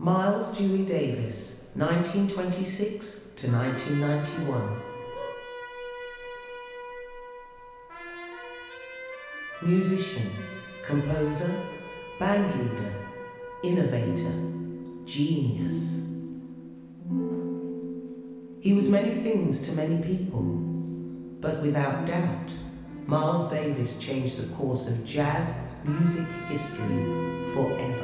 Miles Dewey Davis, 1926 to 1991. Musician, composer, bandleader, innovator, genius. He was many things to many people, but without doubt, Miles Davis changed the course of jazz music history forever.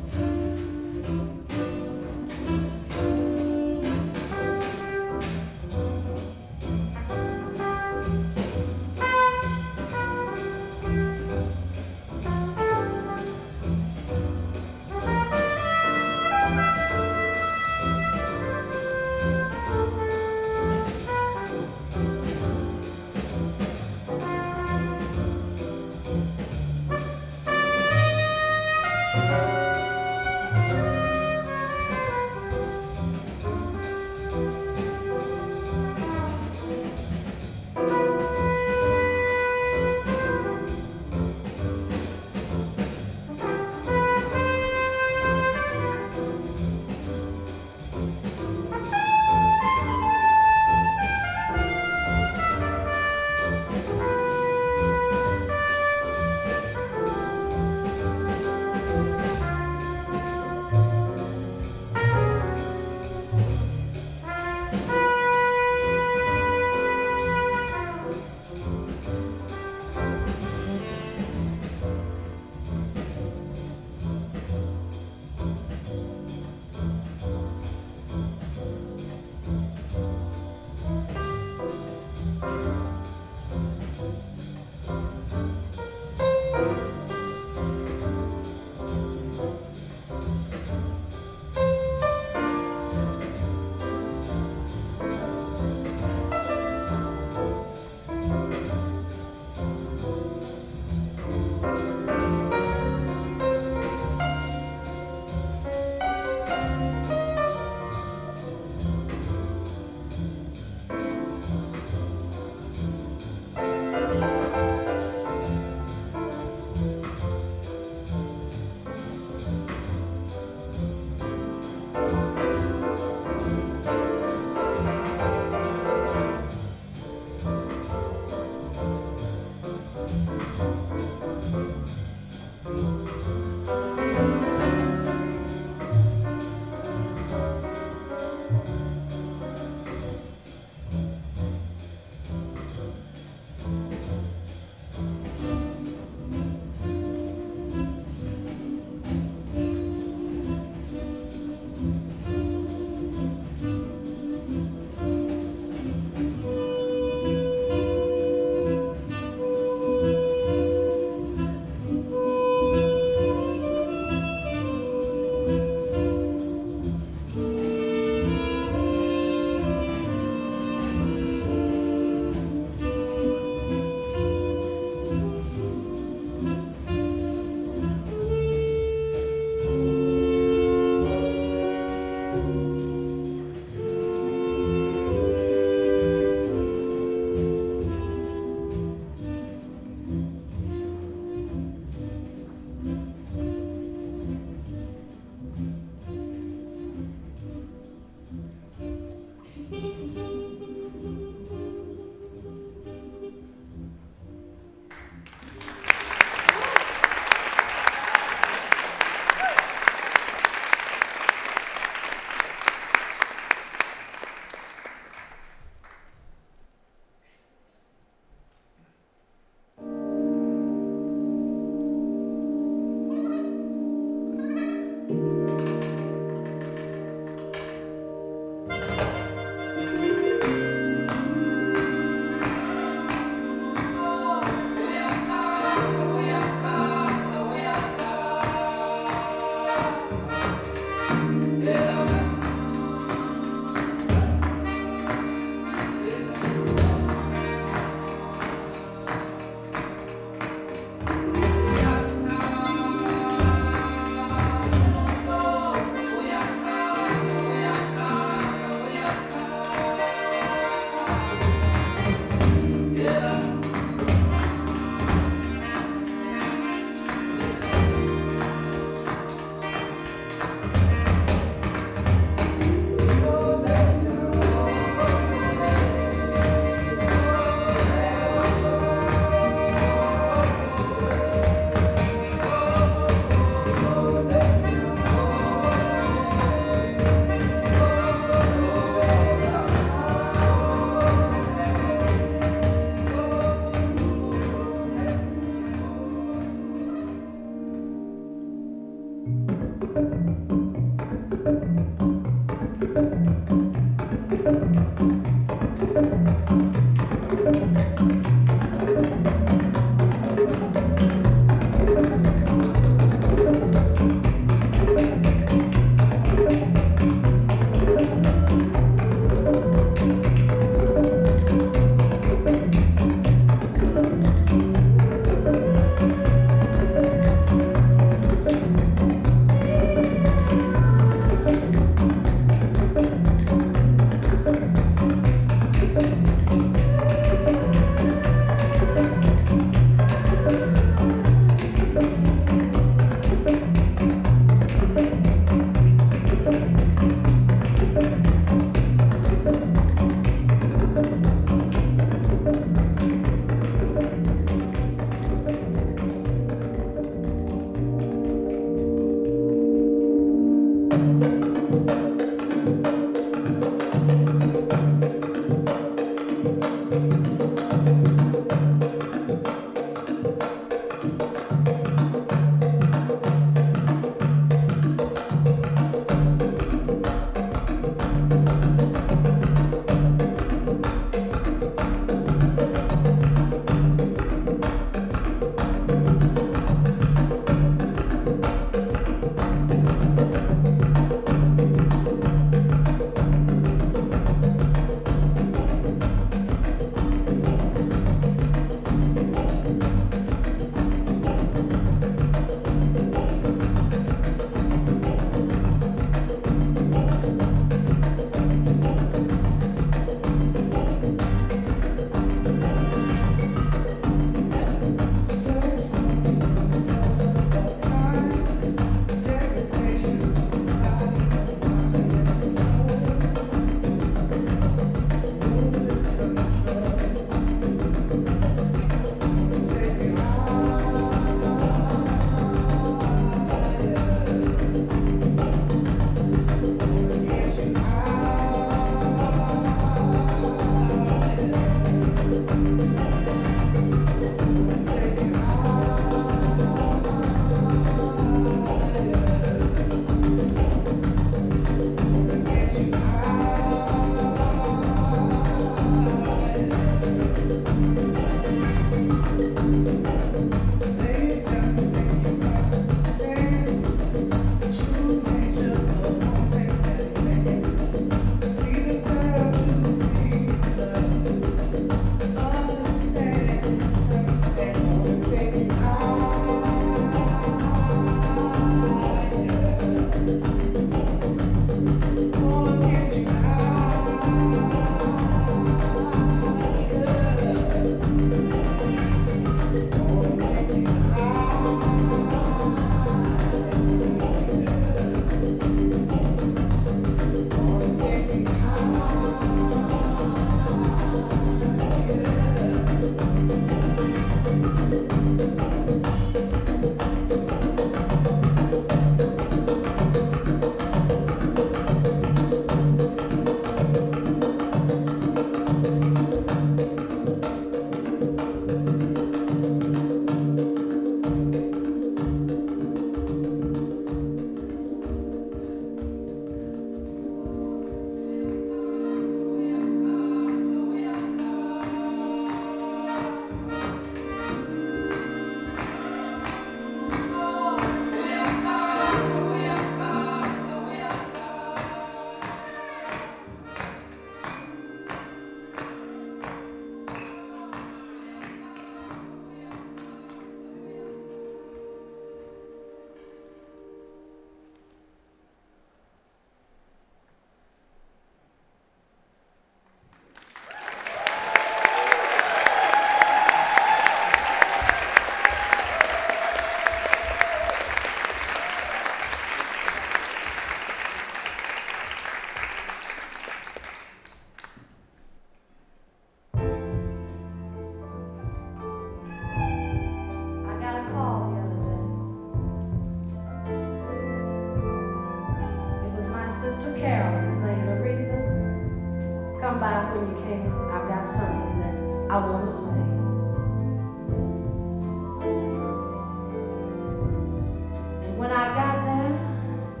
And when I got there,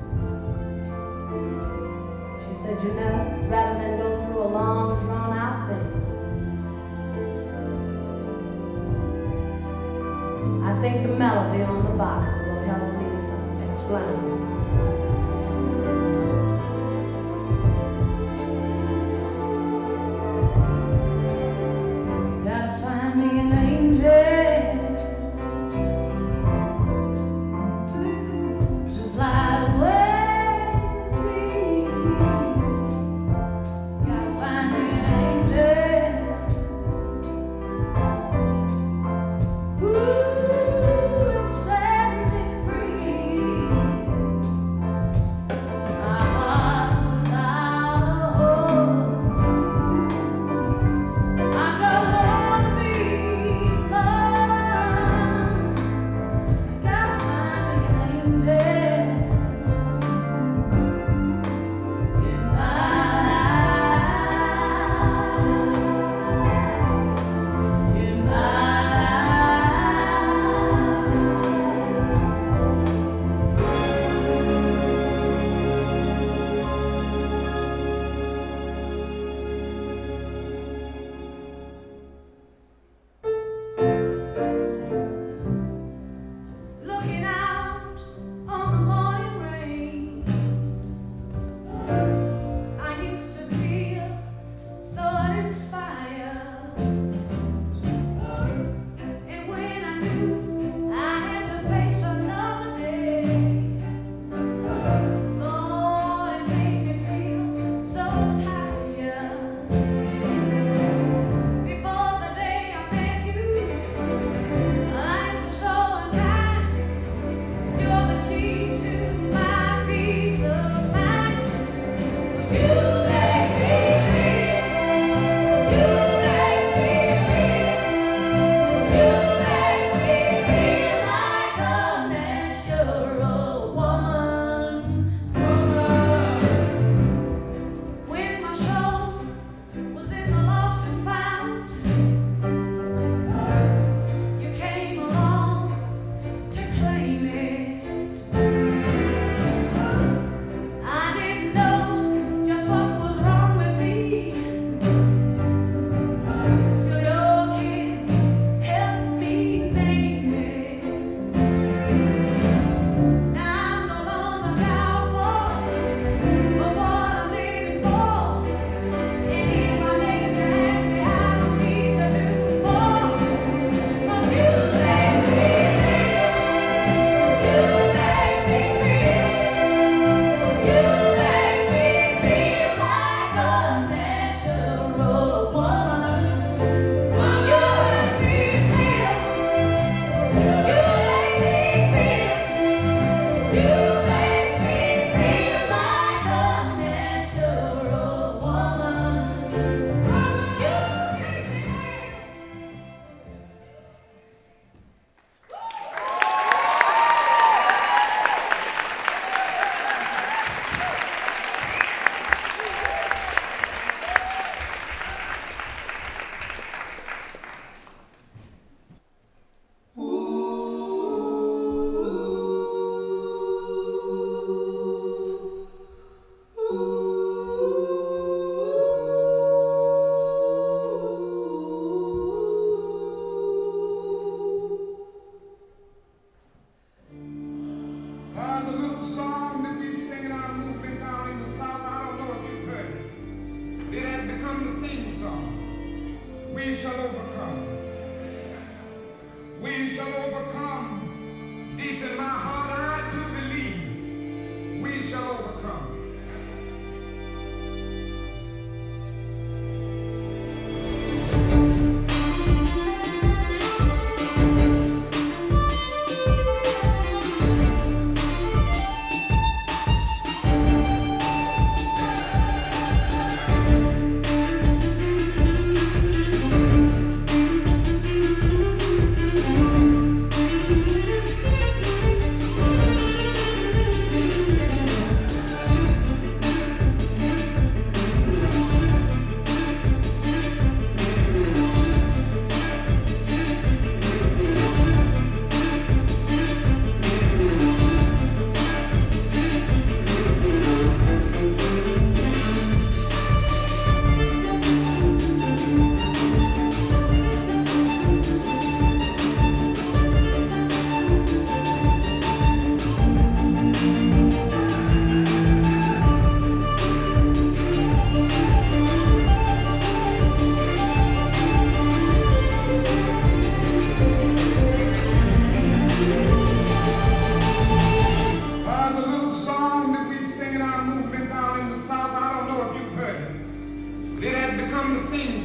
plan.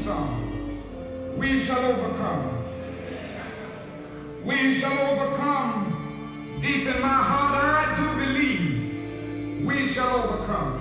song. We shall overcome. We shall overcome. Deep in my heart, I do believe we shall overcome.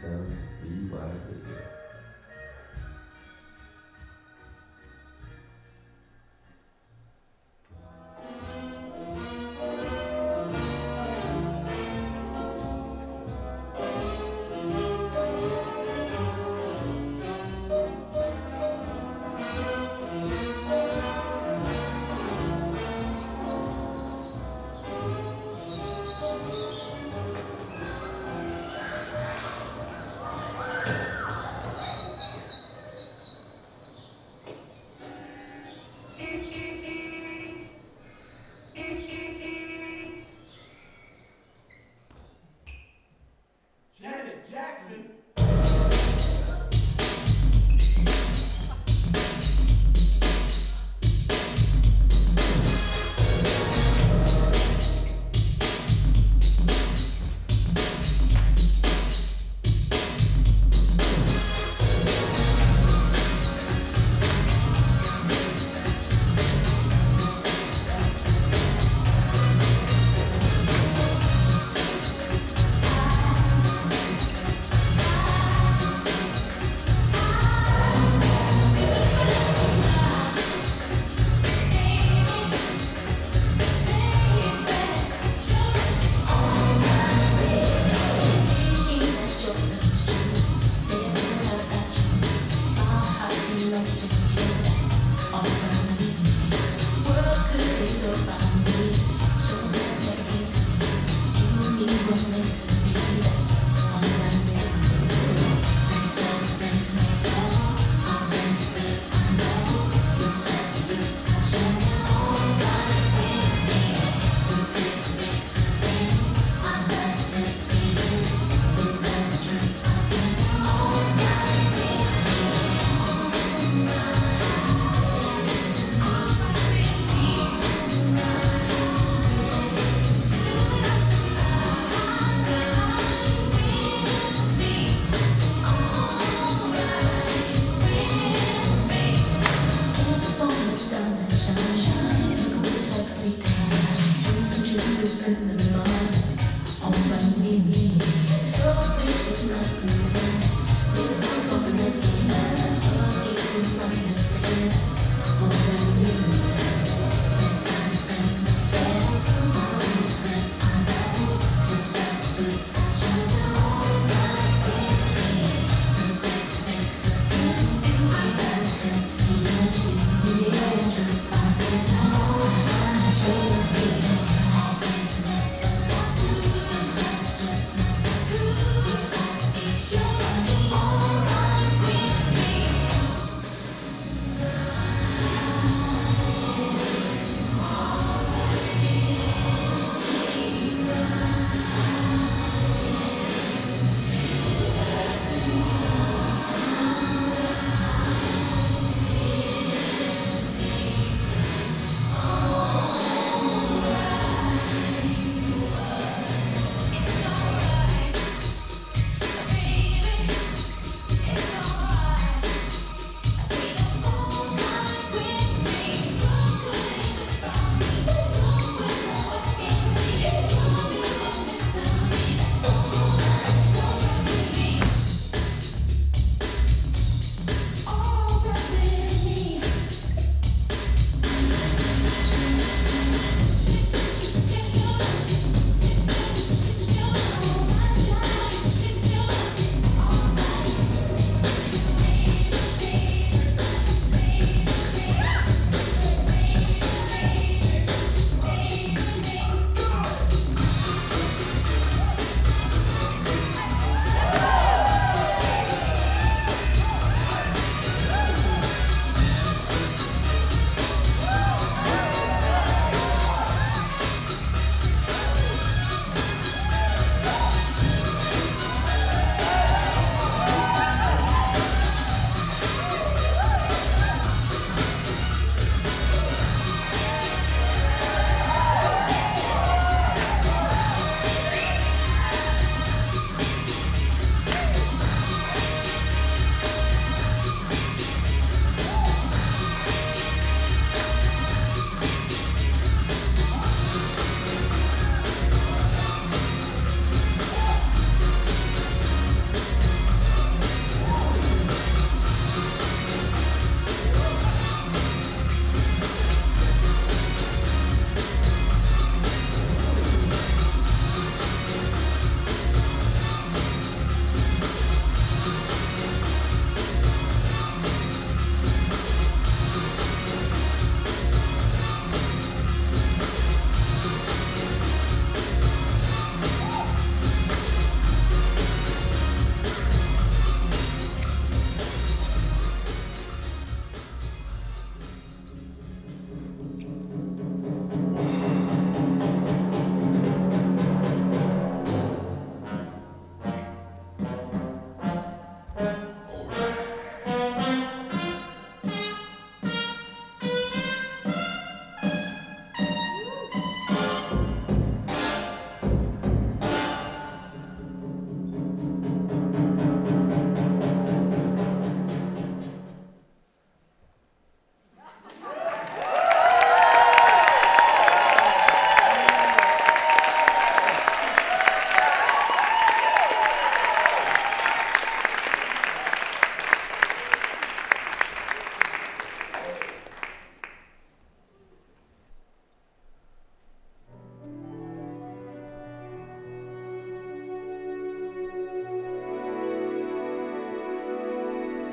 Jazz Arts Rewired.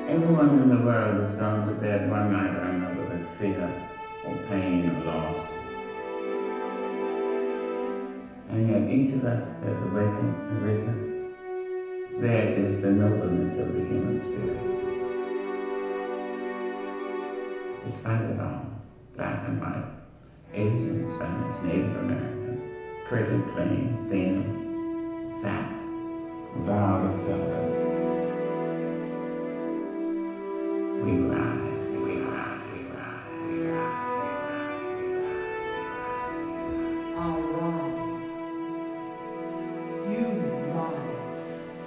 Everyone in the world has gone to bed one night or another with fear or pain or loss. And yet each of us has awakened and risen. There is the nobleness of the human spirit. Despite it all, black and white, Asian, Spanish, Native American, pretty, plain, thin, fat, vowed or celibate. We rise, we rise, we rise, we rise. I rise. You rise.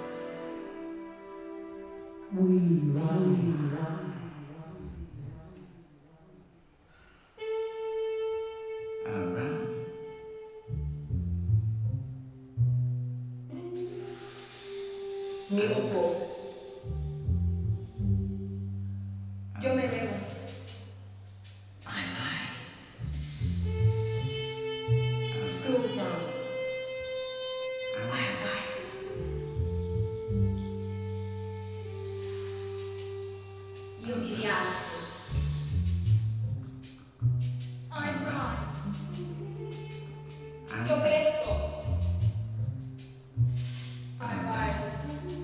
We rise. Mi grupo. Yo me debo. I rise. School girl. I rise. Io mi rialzo. I rise. Io petto. I rise.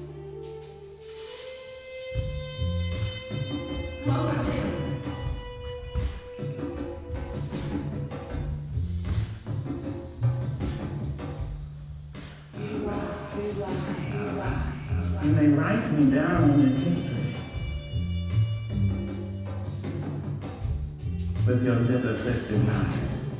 And they write me down in history with your little twisted mind.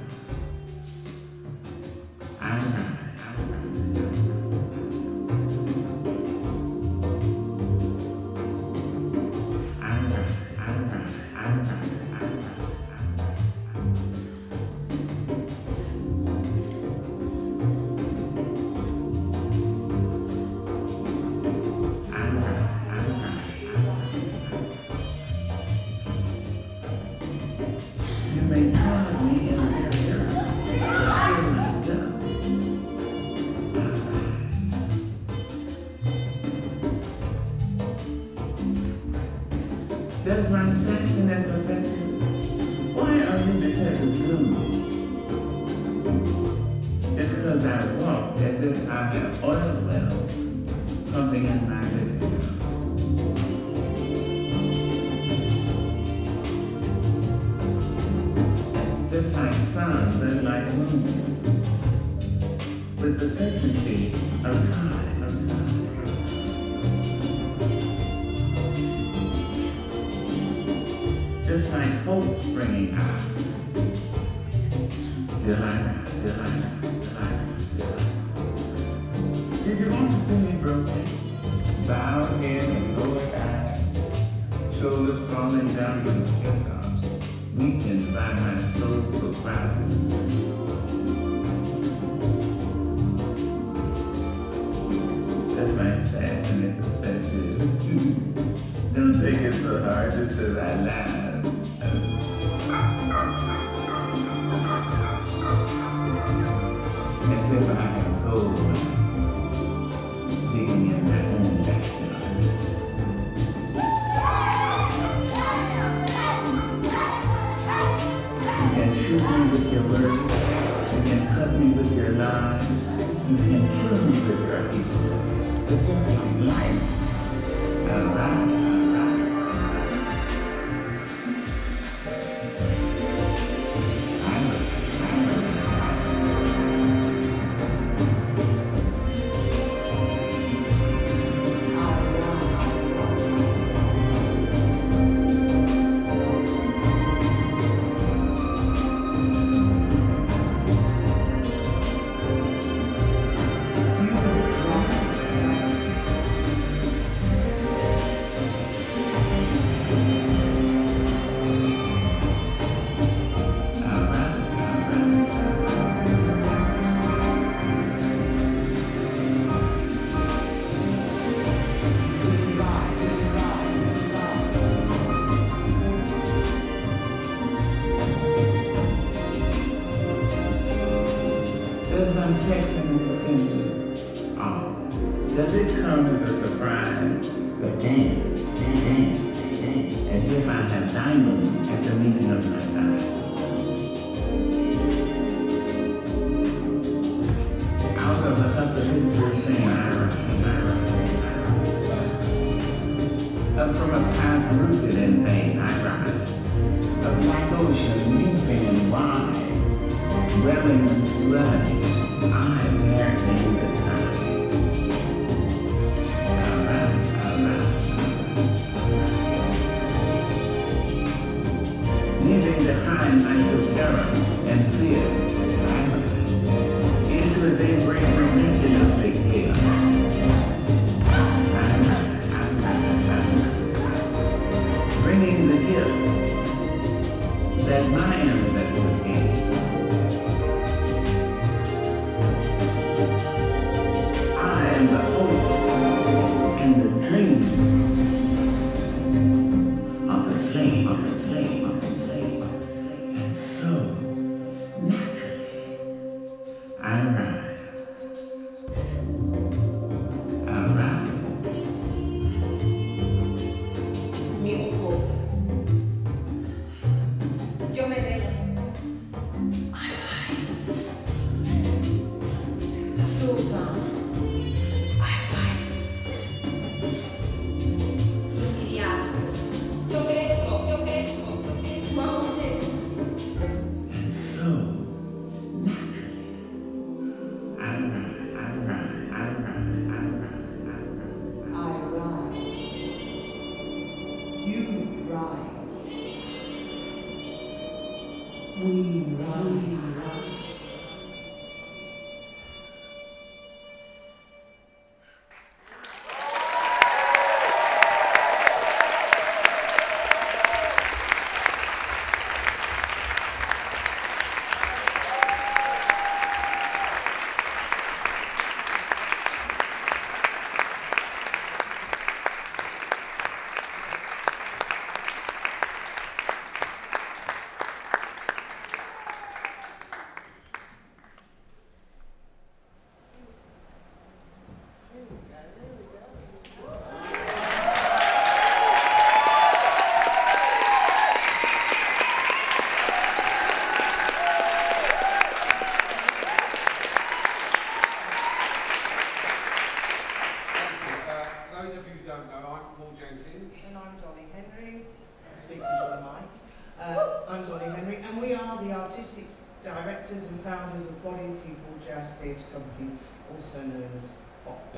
Does my sexiness affect you? Why are you beset with gloom? It's because I walk as if I have oil wells pumping in my living room. Just like suns and like moons, with the certainty of time. Just like hope springing out. Still I rise, still I rise, still I rise, still I rise. Did you want to see me broken? Bowed head and lowered eyes, shoulders falling down to the hilltops, weakened by my soulful crowd. That's my sassiness upset you. Don't take it so hard just as I laugh. As if I had told them, digging in my own backyard. You can shoot me with your words, you can cut me with your lies, you can kill me with your hatred. It's just like life. Alright. Up from a past rooted in pain I rise, a black ocean leaping and wide, dwelling in serenity, I inheriting the time. Leaving behind nights of terror and fear, into a daybreak ridiculously clear. Bringing the gifts that my ancestors gave. I am the hope and the dream of the slave, of the slave, of the slave. And so, naturally, I rise. And I'm Dollie Henry. I'm speaking to the mic. I'm Dollie Henry, and we are the artistic directors and founders of BOP Jazz Theatre Company, also known as BOP.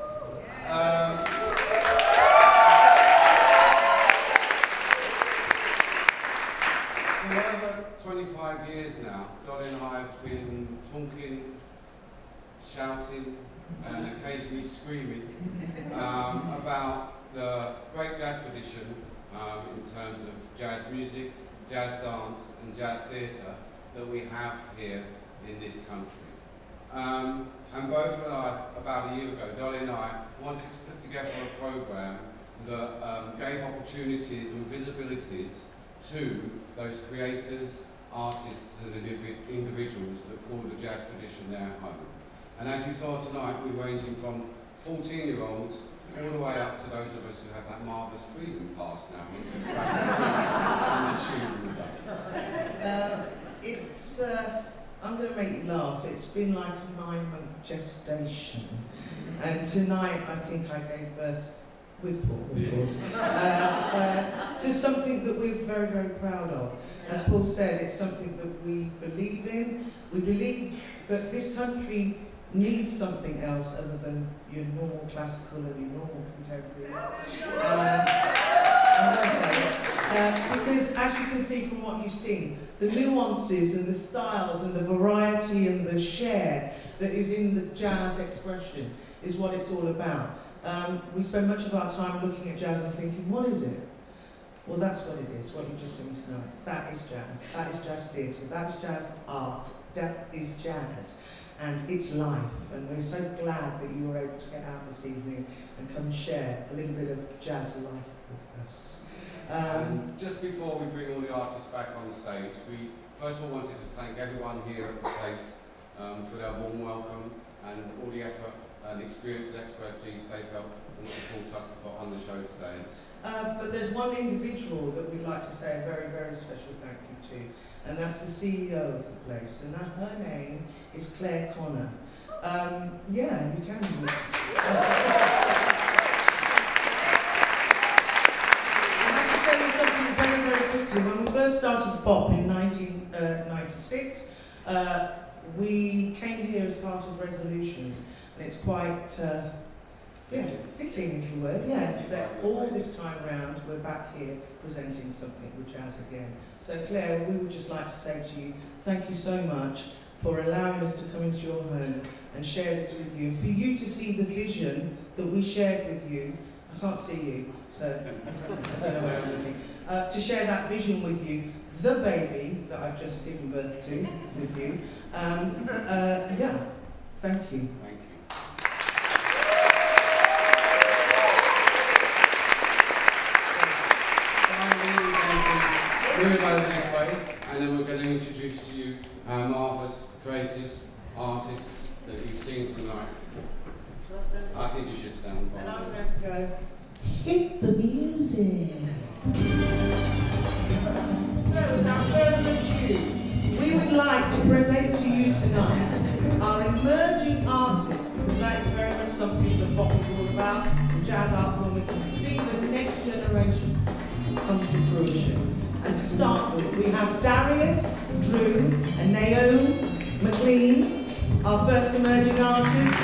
For over 25 years now, Dollie and I have been talking, shouting, and occasionally screaming about the great jazz tradition in terms of jazz music, jazz dance, and jazz theatre that we have here in this country. And both and I, about a year ago, Dollie and I wanted to put together a program that gave opportunities and visibilities to those creators, artists, and individuals that call the jazz tradition their home. And as you saw tonight, we're ranging from 14-year-olds all the way up to those of us who have that marvellous freedom pass now. I'm going to make you laugh. It's been like a 9-month gestation. And tonight, I think I gave birth, with Paul, of course, to something that we're very, very proud of. As Paul said, it's something that we believe in. We believe that this country needs something else other than your normal classical and your normal contemporary. Because as you can see from what you've seen, the nuances and the styles and the variety and the share that is in the jazz expression is what it's all about. We spend much of our time looking at jazz and thinking, what is it? Well, that's what it is, what you've just seen tonight. That is jazz. That is jazz theatre. That is jazz art. That is jazz. And it's life. And we're so glad that you were able to get out this evening and come share a little bit of jazz life with us. Just before we bring all the artists back on stage, we first of all wanted to thank everyone here at the place for their warm welcome and all the effort and experience and expertise they felt and support us to put on the show today. But there's one individual that we'd like to say a very, very special thank you to, and that's the CEO of the place, and her name is Claire Connor. Yeah, you can. first started BOP in 1996, we came here as part of resolutions, and it's quite, fitting is the word, that all this time round we're back here presenting something with jazz again. So Claire, we would just like to say to you, thank you so much for allowing us to come into your home and share this with you, and for you to see the vision that we shared with you. I can't see you, so I don't know where I'm looking. To share that vision with you, the baby that I've just given birth to with you. Thank you. Thank you. We're going this way, and then we're going to introduce to you our marvellous creatives, artists that you've seen tonight. I think you should stand by. And I'm going to go, hit the music. So without further ado, we would like to present to you tonight our emerging artists, because that is very much something that BOP is all about, the jazz art form is to see the next generation come to fruition. And to start with, we have Davies, Drew, and Naomi McLean, our first emerging artists.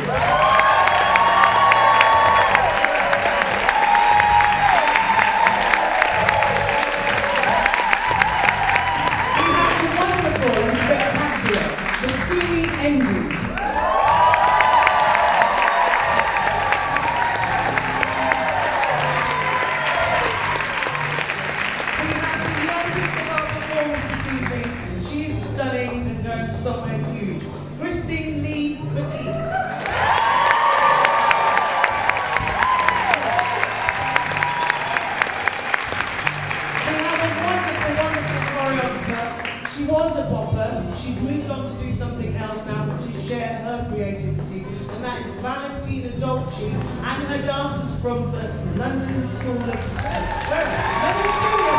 And her dancers from the London School of London Studio.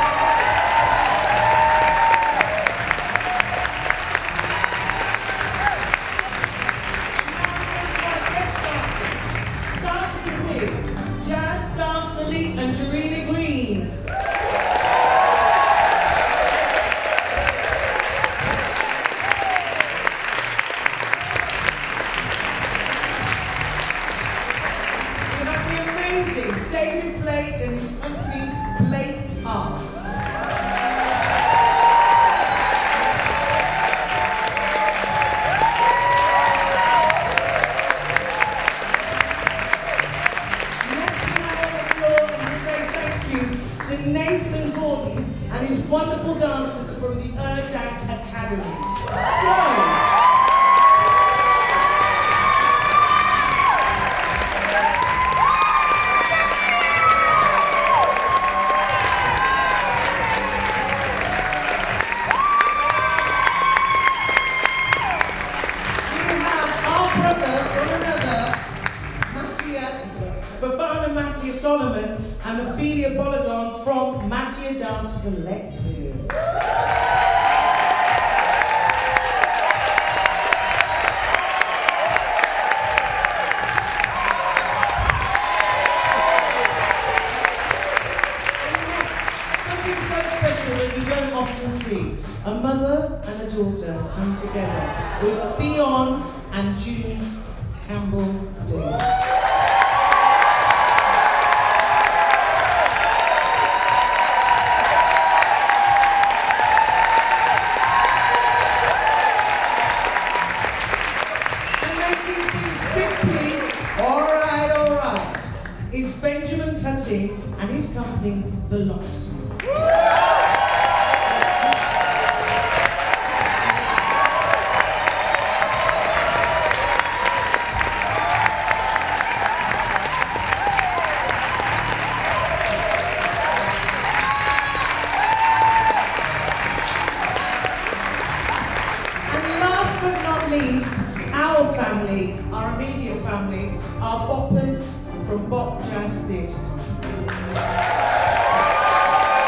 Starting with jazz dancer elite and Jreena Green. And his company, Late Arts. Next we have on the floor to say thank you to Nathan Gordon and his wonderful dancers from the Urdang Academy. Bafana and Ofelia Balogun from Matea Dance Collective. And next, something so special that you don't often see. A mother and a daughter come together with Ffion and Campbell-Davis. And his company, the Locksmiths. And last but not least, our family, our immediate family, are boppers from BOP Jazz Theatre.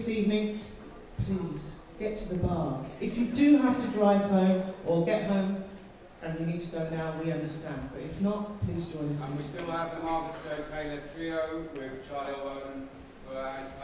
this evening, please get to the bar. If you do have to drive home or get home and you need to go now, we understand. But if not, please join us. And we still have the Margaret J. Taylor Trio with Charlie Owen for our